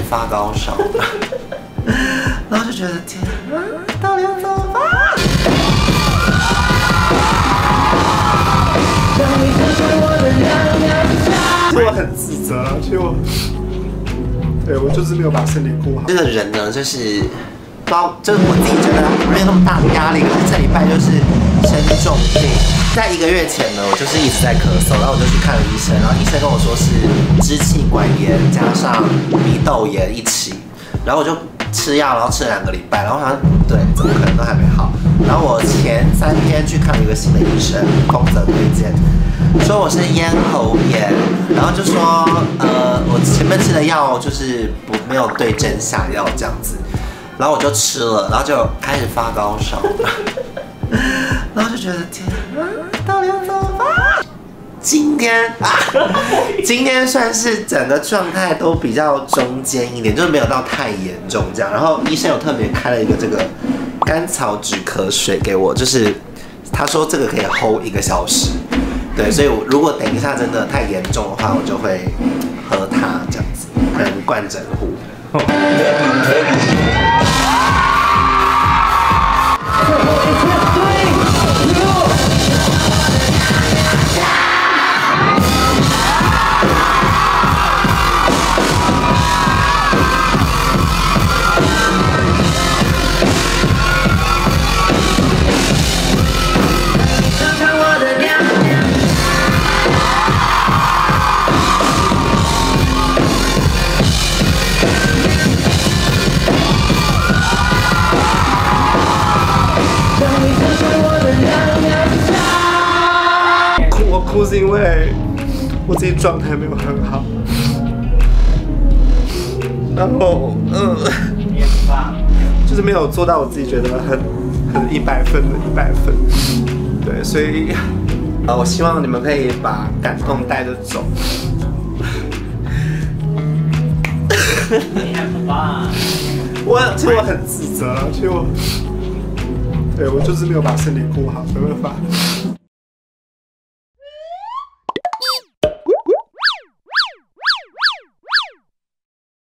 发高烧，然后就觉得天啊，到底要怎么办？ 其实我很自责，其实我就是没有把身体顾好。 这个人呢，就是就是我自己觉得没有那么大的压力，可是这礼拜就是生重病。在1个月前呢，我就是一直在咳嗽，然后我就去看了医生，然后医生跟我说是支气管炎加上鼻窦炎一起，然后我就吃药，然后吃了2个礼拜，然后好像对，怎么可能都还没好。然后我前3天去看了一个新的医生，丰泽推荐，说我是咽喉炎，然后就说我前面吃的药就是没有对症下药这样子，然后我就吃了，然后就开始发高烧，然后就觉得天啊，到底要怎么办？今天算是整个状态都比较中间一点，就是没有到太严重这样。然后医生有特别开了一个这个甘草止咳水给我，就是他说这个可以 hold 1个小时，对，所以如果等一下真的太严重的话，我就会喝它这样子，可能灌整壶。 我哭是因为我自己状态没有很好，然后就是没有做到我自己觉得很100分的100分，对，所以我希望你们可以把感动带着走。其实我很自责，其实我就是没有把身体顾好，没办法。